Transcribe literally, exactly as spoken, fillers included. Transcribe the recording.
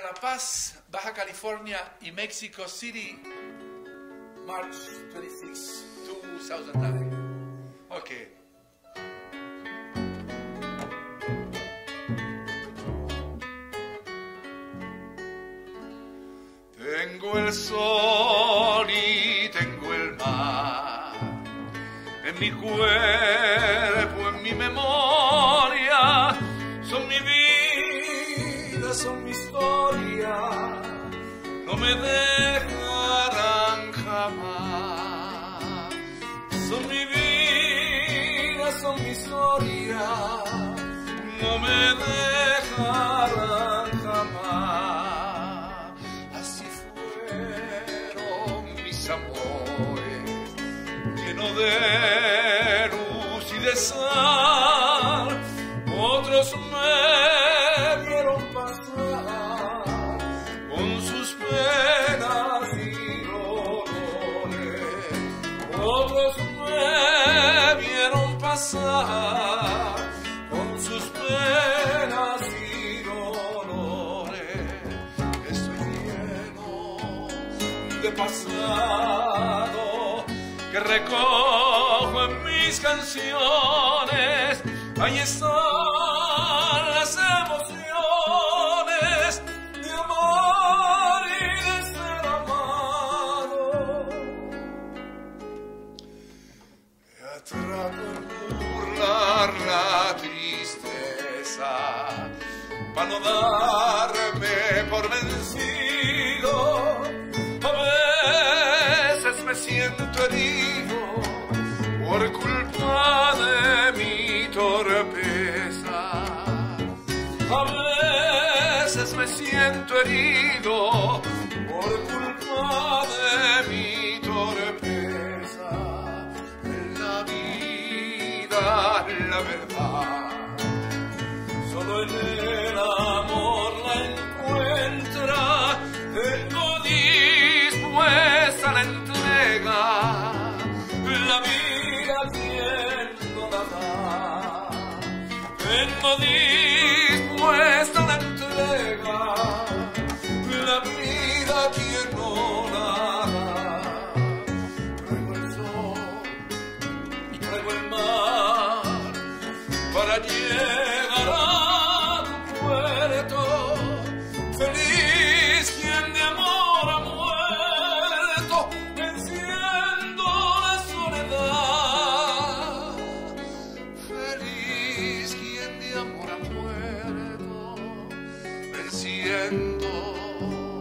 La Paz, Baja California y Mexico City, March twenty-sixth, two thousand nine. Okay. Tengo el sol y tengo el mar, en mi cuerpo, en mi memoria, son mi vida, son mi historia, no me dejarán jamás. Son mi vida, son mi historia, no me dejarán jamás. Así fueron mis amores, llenos de luz y de sal. Otros me vieron pasar con sus penas y dolores. Otros me vieron pasar con sus penas y dolores. Estoy lleno de pasado que recojo en mis canciones. Ahí están las emociones de amor y de ser amado. Me atrapo en burlar la tristeza para no darme por vencido. A veces me siento herido por culpa de mi torpeza. A veces me siento herido por culpa de mi torpeza. En la vida, la verdad, solo en el amor la encuentra. Tengo dispuesta la entrega, la vida quien no la da. Tengo dispuesta la entrega, la vida quien no la da. Traigo el sol, traigo el mar, para llegar a tu puerto. Feliz quien de amor ha muerto, venciendo la soledad. Feliz quien de amor ha muerto, venciendo